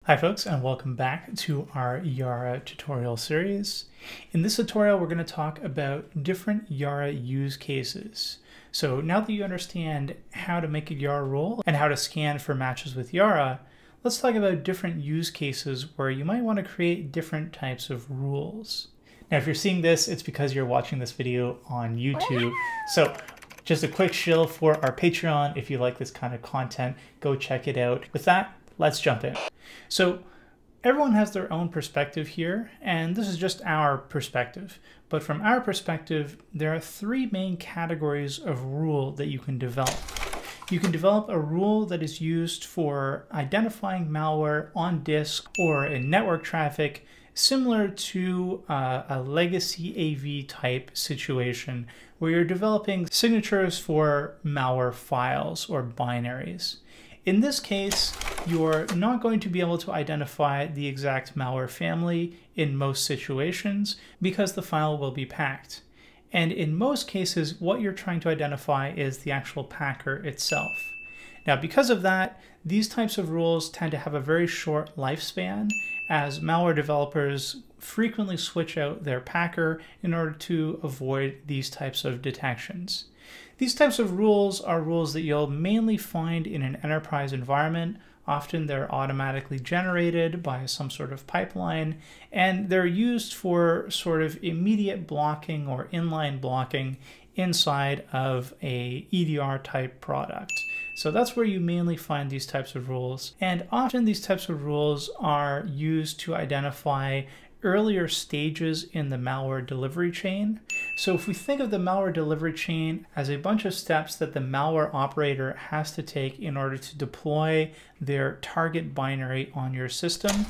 Hi folks, and welcome back to our YARA tutorial series. In this tutorial, we're going to talk about different YARA use cases. So now that you understand how to make a YARA rule and how to scan for matches with YARA, let's talk about different use cases where you might want to create different types of rules. Now, if you're seeing this, it's because you're watching this video on YouTube. So just a quick shill for our Patreon. If you like this kind of content, go check it out. With that, let's jump in. So everyone has their own perspective here, and this is just our perspective. But from our perspective, there are three main categories of rule that you can develop. You can develop a rule that is used for identifying malware on disk or in network traffic, similar to a legacy AV type situation where you're developing signatures for malware files or binaries. In this case, you're not going to be able to identify the exact malware family in most situations because the file will be packed. And in most cases, what you're trying to identify is the actual packer itself. Now, because of that, these types of rules tend to have a very short lifespan, as malware developers frequently switch out their packer in order to avoid these types of detections. These types of rules are rules that you'll mainly find in an enterprise environment. Often they're automatically generated by some sort of pipeline, and they're used for sort of immediate blocking or inline blocking inside of a EDR type product. So that's where you mainly find these types of rules. And often these types of rules are used to identify earlier stages in the malware delivery chain. So if we think of the malware delivery chain as a bunch of steps that the malware operator has to take in order to deploy their target binary on your system,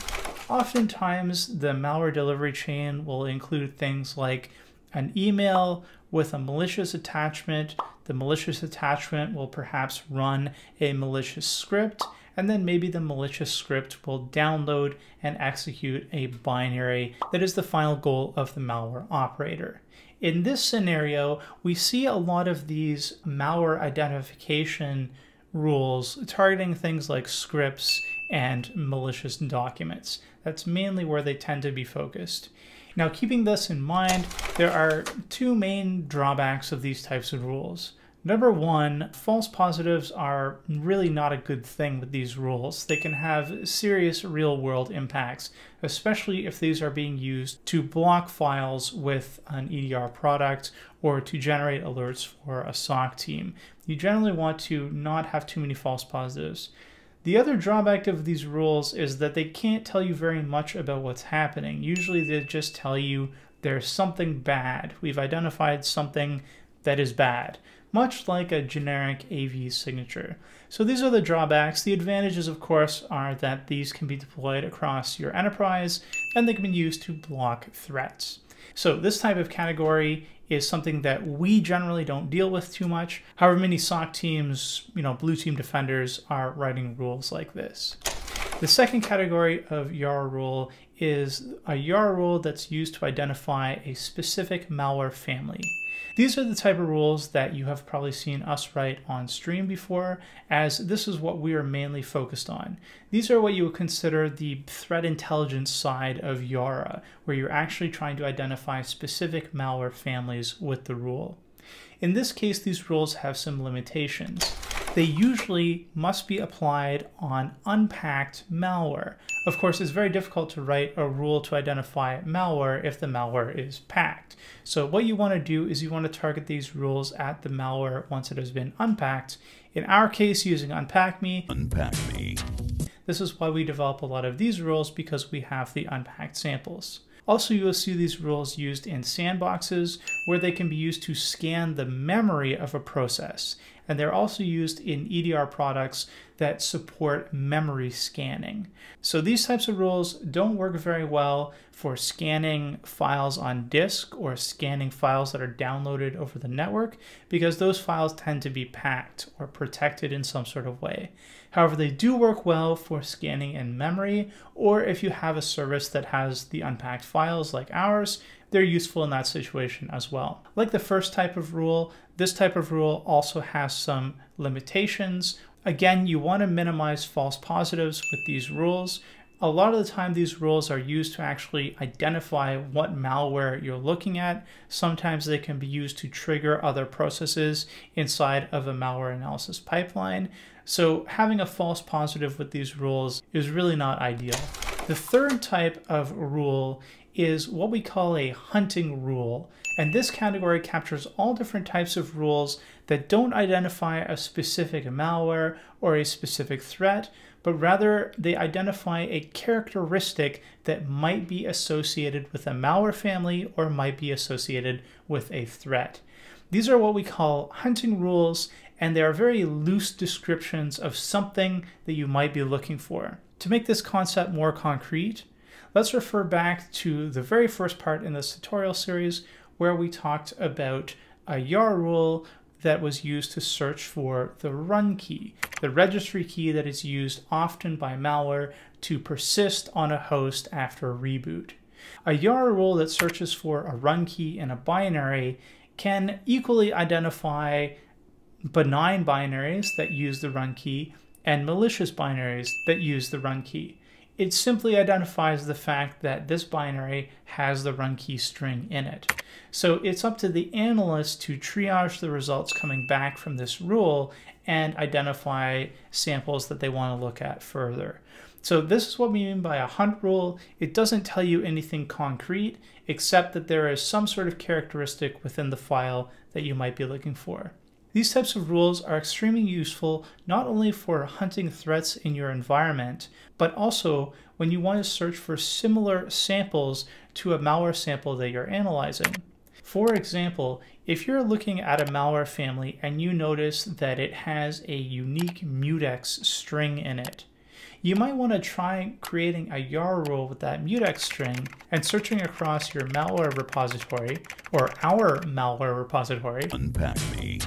oftentimes the malware delivery chain will include things like an email with a malicious attachment. The malicious attachment will perhaps run a malicious script, and then maybe the malicious script will download and execute a binary that is the final goal of the malware operator. In this scenario, we see a lot of these malware identification rules targeting things like scripts and malicious documents. That's mainly where they tend to be focused. Now, keeping this in mind, there are two main drawbacks of these types of rules. Number one, false positives are really not a good thing with these rules. They can have serious real-world impacts, especially if these are being used to block files with an EDR product or to generate alerts for a SOC team. You generally want to not have too many false positives. The other drawback of these rules is that they can't tell you very much about what's happening. Usually they just tell you there's something bad. We've identified something that is bad, much like a generic AV signature. So these are the drawbacks. The advantages, of course, are that these can be deployed across your enterprise and they can be used to block threats. So this type of category is something that we generally don't deal with too much. However, many SOC teams, blue team defenders are writing rules like this. The second category of YARA rule is a YARA rule that's used to identify a specific malware family. These are the type of rules that you have probably seen us write on stream before, as this is what we are mainly focused on. These are what you would consider the threat intelligence side of YARA, where you're actually trying to identify specific malware families with the rule. In this case, these rules have some limitations. They usually must be applied on unpacked malware. Of course, it's very difficult to write a rule to identify malware if the malware is packed. So what you want to do is you want to target these rules at the malware once it has been unpacked. In our case, using UnpacMe. UnpacMe. This is why we develop a lot of these rules, because we have the unpacked samples. Also, you will see these rules used in sandboxes where they can be used to scan the memory of a process. And they're also used in EDR products that support memory scanning. So these types of rules don't work very well for scanning files on disk or scanning files that are downloaded over the network, because those files tend to be packed or protected in some sort of way. However, they do work well for scanning in memory, or if you have a service that has the unpacked files like ours, they're useful in that situation as well. Like the first type of rule, this type of rule also has some limitations. Again, you want to minimize false positives with these rules. A lot of the time these rules are used to actually identify what malware you're looking at. Sometimes they can be used to trigger other processes inside of a malware analysis pipeline. So having a false positive with these rules is really not ideal. The third type of rule is what we call a hunting rule. And this category captures all different types of rules that don't identify a specific malware or a specific threat, but rather they identify a characteristic that might be associated with a malware family or might be associated with a threat. These are what we call hunting rules, and they are very loose descriptions of something that you might be looking for. To make this concept more concrete, let's refer back to the very first part in this tutorial series where we talked about a YARA rule that was used to search for the run key, the registry key that is used often by malware to persist on a host after a reboot. A YARA rule that searches for a run key in a binary can equally identify benign binaries that use the run key and malicious binaries that use the run key. It simply identifies the fact that this binary has the run key string in it. So it's up to the analyst to triage the results coming back from this rule and identify samples that they want to look at further. So this is what we mean by a hunt rule. It doesn't tell you anything concrete, except that there is some sort of characteristic within the file that you might be looking for. These types of rules are extremely useful not only for hunting threats in your environment, but also when you want to search for similar samples to a malware sample that you're analyzing. For example, if you're looking at a malware family and you notice that it has a unique mutex string in it, you might want to try creating a YARA rule with that mutex string and searching across your malware repository, or our malware repository, UnpacMe,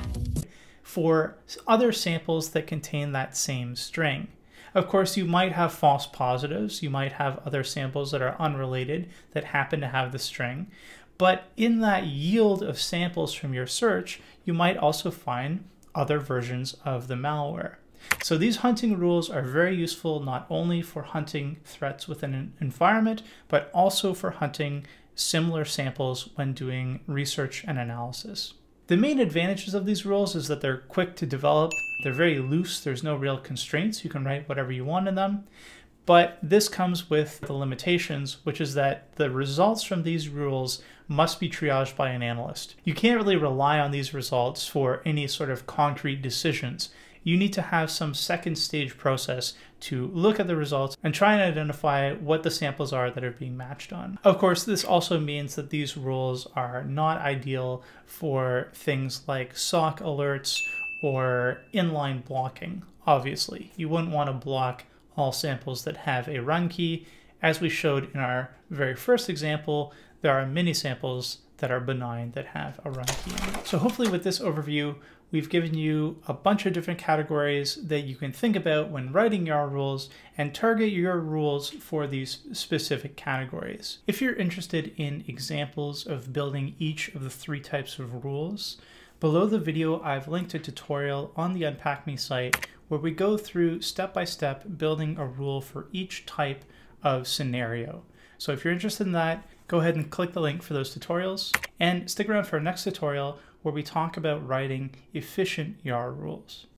for other samples that contain that same string. Of course, you might have false positives. You might have other samples that are unrelated that happen to have the string. But in that yield of samples from your search, you might also find other versions of the malware. So these hunting rules are very useful not only for hunting threats within an environment, but also for hunting similar samples when doing research and analysis. The main advantages of these rules is that they're quick to develop, they're very loose, there's no real constraints, you can write whatever you want in them. But this comes with the limitations, which is that the results from these rules must be triaged by an analyst. You can't really rely on these results for any sort of concrete decisions. You need to have some second stage process to look at the results and try and identify what the samples are that are being matched on. Of course, this also means that these rules are not ideal for things like SOC alerts or inline blocking. Obviously, you wouldn't want to block all samples that have a run key. As we showed in our very first example, there are many samples that are benign that have a run key. So hopefully with this overview, we've given you a bunch of different categories that you can think about when writing YARA rules and target your rules for these specific categories. If you're interested in examples of building each of the 3 types of rules, below the video I've linked a tutorial on the UnpacMe site where we go through step-by-step building a rule for each type of scenario. So if you're interested in that, go ahead and click the link for those tutorials and stick around for our next tutorial where we talk about writing efficient YARA rules.